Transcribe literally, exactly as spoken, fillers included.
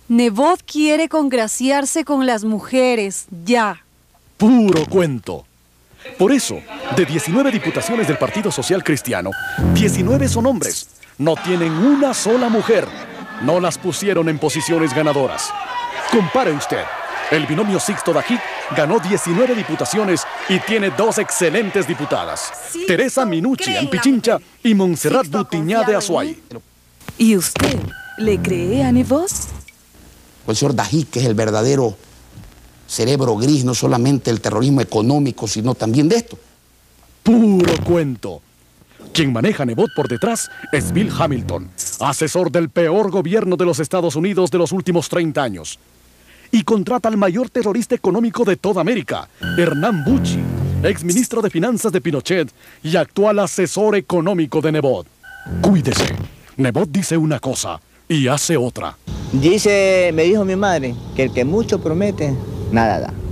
Nebot quiere congraciarse con las mujeres, ya. Puro cuento. Por eso, de diecinueve diputaciones del Partido Social Cristiano, diecinueve son hombres. No tienen una sola mujer. No las pusieron en posiciones ganadoras. Compare usted. El binomio Sixto Dajic ganó diecinueve diputaciones y tiene dos excelentes diputadas. Sixto, Teresa Minucci en Pichincha y Montserrat Sixto Butiñá de Azuay. ¿Y usted le cree a Nebot? El señor Dajic, que es el verdadero cerebro gris, no solamente el terrorismo económico, sino también de esto. Puro cuento. Quien maneja a Nebot por detrás es Bill Hamilton, asesor del peor gobierno de los Estados Unidos de los últimos treinta años. Y contrata al mayor terrorista económico de toda América, Hernán Bucci, exministro de Finanzas de Pinochet y actual asesor económico de Nebot. Cuídese. Nebot dice una cosa y hace otra. Dice, me dijo mi madre, que el que mucho promete, nada da.